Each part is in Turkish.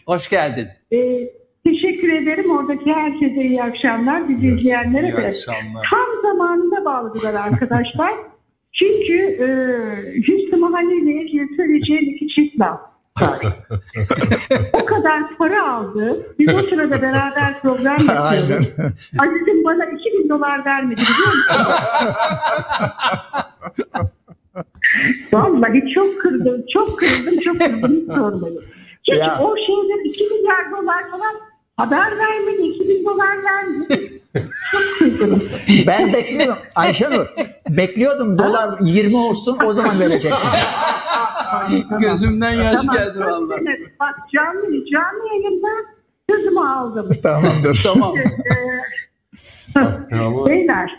Hoş geldin. Teşekkür ederim. Oradaki herkese iyi akşamlar. Bizi izleyenlere de. Tam zamanında bağladılar arkadaşlar. Çünkü Hüsnü Mahalle ile ilgili söyleyeceğim iki çift laf var. O kadar para aldı. Biz o sırada beraber program yapıyoruz. Aziz'im bana $2000 vermedi biliyor musun? Vallahi çok kırdım. Hiç sormayın. Çünkü o şeyden $2 milyar falan haber vermedi, $2000 vermedi. Çok kırdım. Ben bekliyorum Ayşenur. Bekliyordum dolar 20 olsun o zaman verecek. Tamam. Gözümden yaş geldi vallahi. Bak canlı yayında sözümü aldım. Tamamdır. Tamam. Beyler,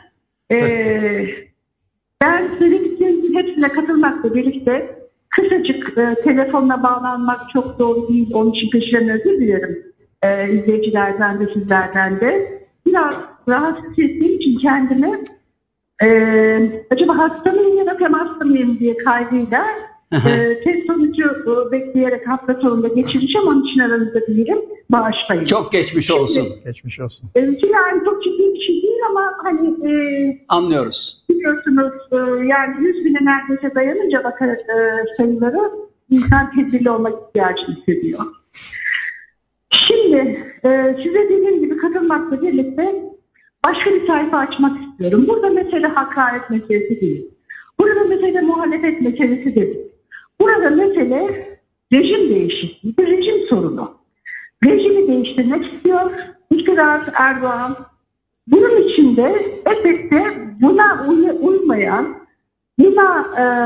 ben söylediklerinizin hepsine katılmakla birlikte kısacık telefonla bağlanmak çok doğru değil. Onun için peşinen özür dilerim. İzleyicilerden de sizlerden de. Biraz rahatsız ettiğim için kendimi acaba hasta mıyım ya da temaslı mıyım diye kaygıyla test sonucu bekleyerek hafta sonunda geçireceğim. Onun için aranızda değilim. Bağışlayın. Çok geçmiş olsun. Geçmiş olsun. Yani çok ciddi bir şey değil ama hani anlıyoruz. Biliyorsunuz yani 100.000'e neredeyse dayanınca sayıları insan tedbirli olmak ihtiyacını hissediyor. Şimdi size dediğim gibi katılmakla birlikte başka bir sayfa açmak istiyorum. Burada mesele hakaret meselesi değil. Burada mesele muhalefet meselesi değil. Burada mesele rejim değişikliği, rejim sorunu. Rejimi değiştirmek istiyor iktidar Erdoğan. Bunun için de elbette buna uymayan, buna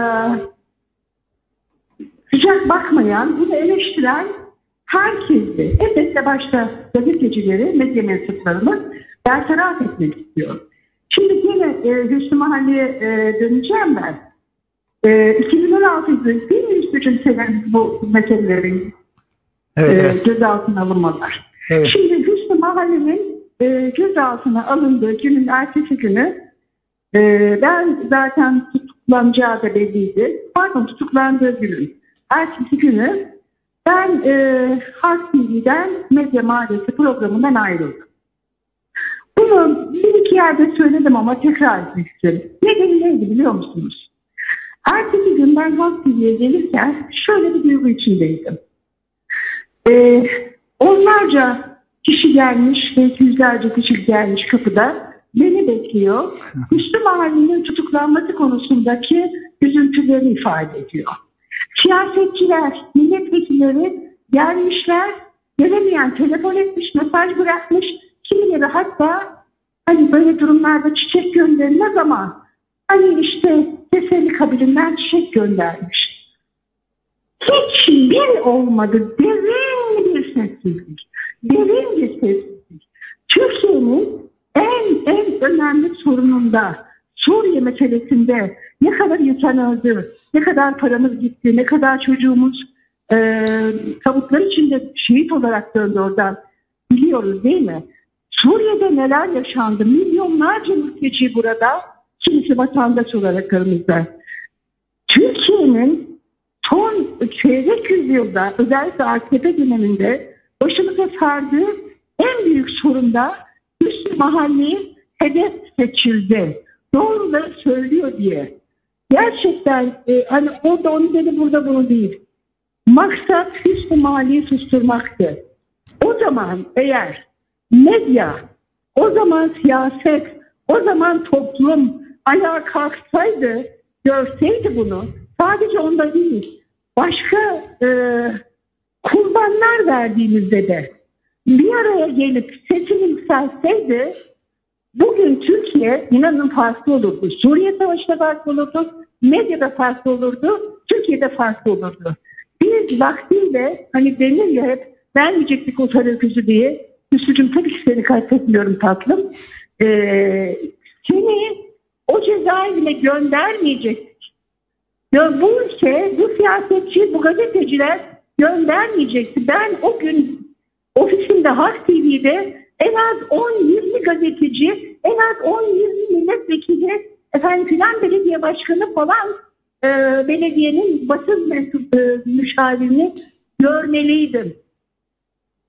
sıcak bakmayan, bunu eleştiren herkesi, elbette başta gazetecileri, medya mensuplarını bertaraf etmek istiyor. Şimdi yine Hüsnü Mahalle'ye döneceğim ben. 2016'da değil mi Hüsnü'cüğüm senin bu meselelerin gözaltına alınmalar? Evet. Şimdi Hüsnü Mahalle'nin gözaltına alındığı günün ertesi günü ben zaten tutuklanacağı da belliydi. Tutuklandığı günün ertesi günü ben Halk TV'den Medya Mahallesi programından ayrıldım. Bunu bir iki yerde söyledim ama tekrar etmek istiyorum. Nedeni neydi biliyor musunuz? Ertesi gün ben Halk TV'ye gelirken şöyle bir duygu içindeydim. Onlarca kişi gelmiş, belki yüzlerce kişi gelmiş kapıda. Beni bekliyor. Hüsnü Mahalle'nin tutuklanması konusundaki üzüntülerini ifade ediyor. Siyasetçiler, milletvekilleri gelmişler, gelemeyen telefon etmiş, mesaj bırakmış. Kimileri hatta hani böyle durumlarda çiçek gönderilmez ama hani işte teselli kabilinden çiçek göndermiş. Hiçbir olmadı. Derin bir sessizlik. Derin bir sessizlik. Türkiye'nin en önemli sorununda, Suriye meselesinde ne kadar insan öldü, ne kadar paramız gitti, ne kadar çocuğumuz tavuklar içinde şehit olarak döndü oradan biliyoruz değil mi? Suriye'de neler yaşandı? Milyonlarca mülteci burada, kimisi vatandaş olarak aramızda. Türkiye'nin son çeyrek yüzyılda, özellikle AKP döneminde başımıza sardığı en büyük sorun da Hüsnü Mahalle'yi hedef seçildi. Doğruları söylüyor diye. Gerçekten hani orada onu dedi, burada bunu değil. Maksat Hüsnü Mahalle'yi susturmaktı. O zaman eğer medya, o zaman siyaset, o zaman toplum ayağa kalksaydı, görseydi bunu, sadece onda değil, başka kurbanlar verdiğimizde de bir araya gelip sesini yükseltseydi, bugün Türkiye inanın farklı olurdu. Suriye Savaşı'da farklı olurdu, medyada farklı olurdu, Türkiye'de farklı olurdu. Biz vaktiyle hani denir ya hep vermeyecektik o sarı öküzü diye. Hüsnü'cüğüm tabii ki seni kastetmiyorum tatlım. Seni o cezaevine göndermeyecektik. Ya bu ülke, bu siyasetçi, bu gazeteciler göndermeyecekti. Ben o gün ofisimde Halk TV'de en az 10-20 gazeteci, en az 10-20 milletvekili, filan belediye başkanı falan belediyenin basın müşavirini görmeliydim.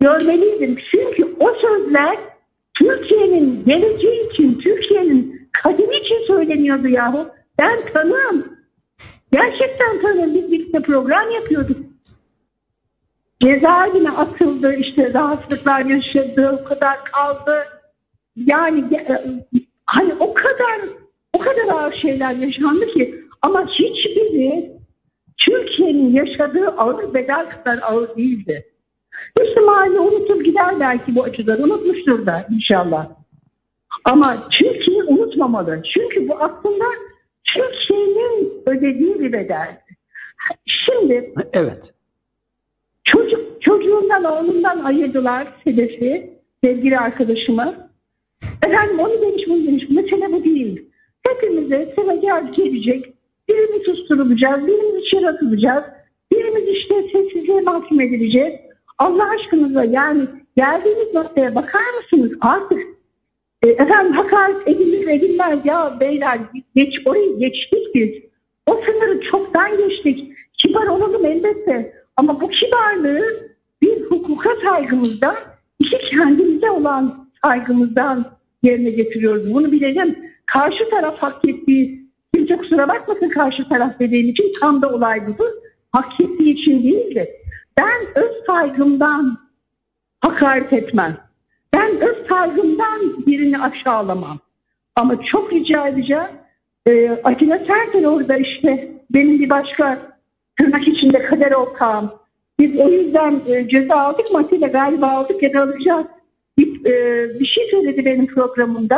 görmeliydim. Çünkü o sözler Türkiye'nin geleceği için, Türkiye'nin kaderi için söyleniyordu yahu. Ben tanığım. Gerçekten tanığım. Biz birlikte program yapıyorduk. Cezaevine atıldı, işte rahatsızlıklar yaşadı, o kadar kaldı. Yani hani o kadar ağır şeyler yaşandı ki, ama hiçbiri Türkiye'nin yaşadığı ağır bedel kadar ağır değildi. Hüsnü Mahalle unutup gider belki bu açıdan, unutmuştur da inşallah. Ama Türkiye unutmamalı. Çünkü bu aslında Türkiye'nin ödediği bir bedeldi. Şimdi Evet. Çocuğundan, oğlundan ayırdılar Sedef'i, sevgili arkadaşıma. Efendim onu demiş, bunu demiş. Mesele bu değil. Hepimize sıra gelecek. Birimiz susturulacağız, birimiz içeri atılacağız. Birimiz işte sessizliğe mahkum edileceğiz. Allah aşkınıza, yani geldiğimiz noktaya bakar mısınız? Artık efendim hakaret edilir edilmez ya beyler, orayı geçtik biz. O sınırı çoktan geçtik. Kibar olalım elbette. Ama bu kibarlığı bir hukuka saygımızdan, iki kendimize olan saygımızdan yerine getiriyoruz. Bunu bilelim. Karşı taraf hak ettiği, kimse kusura bakmasın karşı taraf dediğim için, tam da olay budur. Hak ettiği için değildi. Ben öz saygımdan hakaret etmem. Ben öz saygımdan birini aşağılamam. Ama çok rica edeceğim. Atilla Sertel orada işte benim bir başka tırnak içinde kader ortağım. Biz o yüzden ceza aldık mı Atilla, galiba aldık ya da alacağız. Bir şey söyledi benim programımda.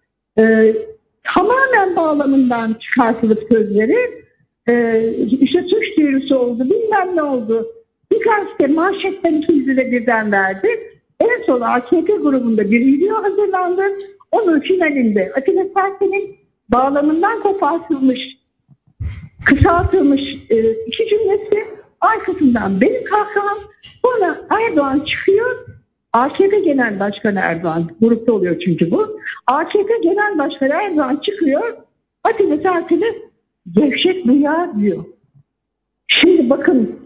Tamamen bağlamından çıkartılıp sözleri. İşte suç duyurusu oldu, bilmem ne oldu. Bir gazete manşetten 200 lira birden verdi. En son AKP grubunda bir video hazırlandı. Onun finalinde Atilla Sertel'in bağlamından kopartılmış, kısaltılmış iki cümlesi, arkasından benim kahkaham, sonra Erdoğan çıkıyor. AKP Genel Başkanı Erdoğan, grupta oluyor çünkü bu. AKP Genel Başkanı Erdoğan çıkıyor, Atilla Sertel'e gevşek rüya diyor. Şimdi bakın,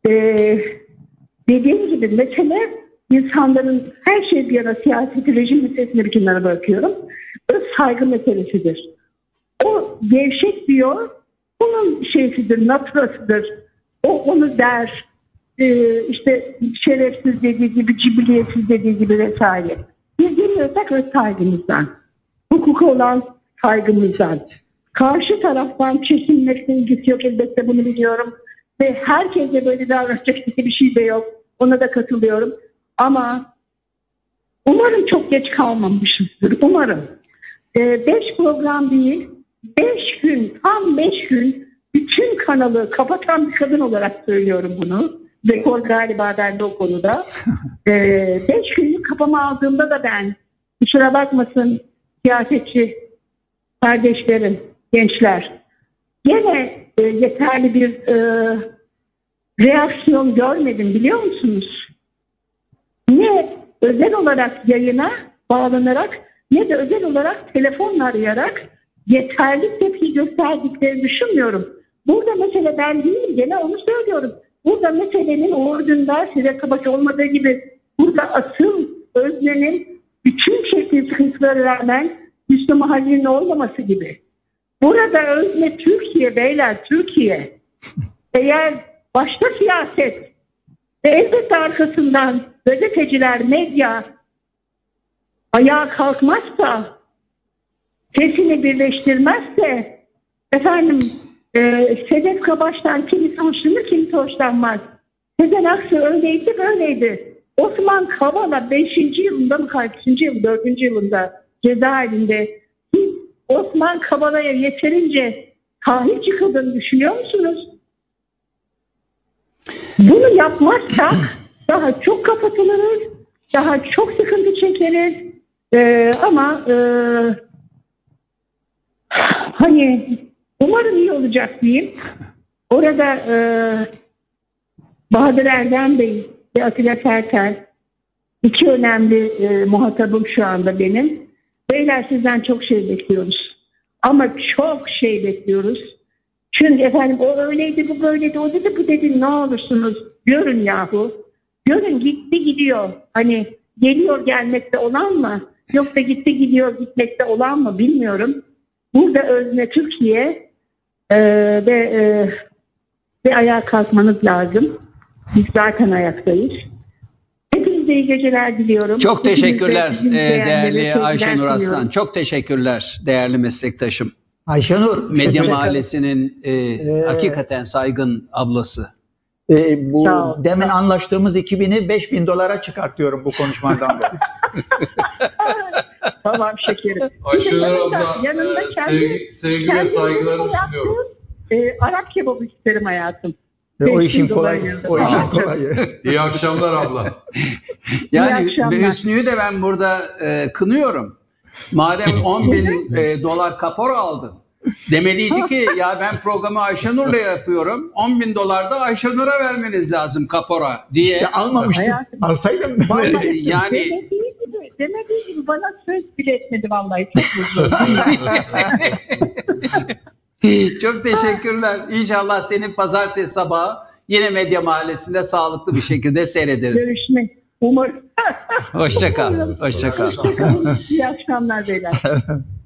dediğim gibi mesele insanların, her şey bir yana, siyaseti, rejim meselesini bir kenara bırakıyorum. Öz saygı meselesidir. O gevşek diyor, onun şeysidir, naturasıdır. O onu der, işte şerefsiz dediği gibi, cibiliyetsiz dediği gibi vesaire. Biz demiyorsak öz saygımızdan, hukuka olan saygımızdan. Karşı taraftan çekinmekle ilgisi yok, elbette bunu biliyorum. Ve herkese böyle davranacak bir şey de yok. Ona da katılıyorum. Ama umarım çok geç kalmamışızdır. Umarım. 5 program değil, 5 gün, tam 5 gün bütün kanalı kapatan bir kadın olarak söylüyorum bunu. Rekor galiba bende o konuda. 5 günlük kapama aldığımda da ben, kusura bakmasın siyasetçi kardeşlerim, gençler, gene yeterli bir reaksiyon görmedim, biliyor musunuz? Ne özel olarak yayına bağlanarak, ne de özel olarak telefonla arayarak yeterli tepki gösterdiklerini düşünmüyorum. Burada mesele ben değilim, gene onu söylüyorum. Burada meselenin Uğur Dündar, Size Kabak olmadığı gibi, burada asıl öznenin bütün çektiği sıkıntılara rağmen Hüsnü Mahalle'nin olmaması gibi. Burada özne Türkiye beyler, Türkiye. Eğer başta siyaset ve elbette arkasından gazeteciler, medya ayağa kalkmazsa, sesini birleştirmezse, efendim Sedef Kabaş'tan kimisi hoşlanır, kimisi hoşlanmaz. Sezen Aksu öyleydi, böyleydi. Osman Kavala 5. yılında mı, 5. yıl, 4. yılında cezaevinde. Siz Osman Kavala'ya yeterince sahip çıkıldığını düşünüyor musunuz? Bunu yapmazsak daha çok kapatılırız, daha çok sıkıntı çekeriz. Ama hani umarım iyi olacak diyeyim. Orada Bahadır Erdem Bey ve Atilla Sertel, iki önemli muhatabım şu anda benim. Beyler, sizden çok şey bekliyoruz. Ama çok şey bekliyoruz. Çünkü efendim o öyleydi, bu böyleydi, o dedi, bu dedi, ne olursunuz görün yahu. Diyorum gitti gidiyor. Hani geliyor gelmekte olan mı? Yoksa gitti gidiyor gitmekte olan mı bilmiyorum. Burada özne Türkiye ve ayağa kalkmanız lazım. Biz zaten ayaktayız. Hepinize iyi geceler diliyorum. Çok teşekkürler Hepinize değerli sevgiler Ayşenur sunuyorum. Aslan. Çok teşekkürler değerli meslektaşım. Ayşenur, Medya söyle. Mahallesi'nin hakikaten saygın ablası. Bu Sağ ol. demin anlaştığımız 2000'i 5000 dolara çıkartıyorum bu konuşmadan dolayı. Tamam şekerim. Ayşenur abla, yanında sevgi ve kendi saygılarımı yaptığım, sunuyorum. Arap kebabı isterim hayatım. O işin 5.000 kolayı. dolar O işin yazdı. kolayı. İyi akşamlar abla. Yani akşamlar. Hüsnü'yü de ben burada kınıyorum. Madem 10.000 dolar kapora aldın. Demeliydi ki ya ben programı Ayşenur'la yapıyorum. 10.000 dolar da Ayşenur'a vermeniz lazım kapora diye. İşte almamıştım. Hayatım. Alsaydım. Yani Demediği gibi bana söz bile etmedi vallahi. Çok mutluyum. çok teşekkürler. İnşallah senin pazartesi sabahı yine Medya Mahallesi'nde sağlıklı bir şekilde seyrederiz. Görüşmek. Umarım. Hoşça kal. Hoşça kal. Hoşçakalın. İyi akşamlar beyler.